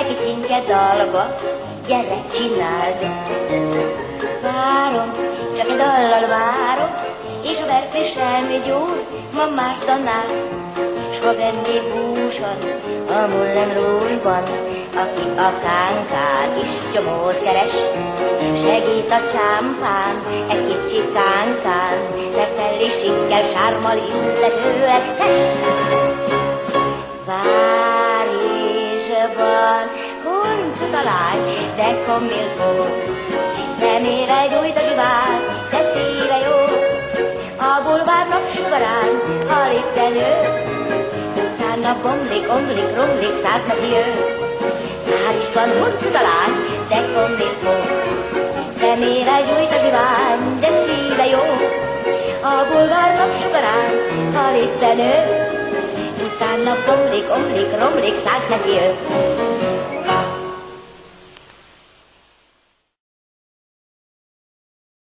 picinke dalba, gyere, csináld. Várom, csak egy dallal várom, és a verkő semmi gyúr, ma más tanár. S ha venné búsan a Moulin Rouge-ban, aki a kánkán is csomót keres, segít a csámpán, egy kicsi kánkán, megfelelésünkkel sármal illetőleg test. Párizsban huncut a lány, de komilfó, szemére gyújt a zsivány, de szíve jó. A bulvár napsugarán hal itt elő, utána bomlik, omlik, romlik 100 messziő. Párizsban huncut a lány, de komilfó, szemére gyújt a zsivány, de szíve jó. A bulvár napsugarán hal itt elő, utána bomlik, omlik, romlik 100 messziő.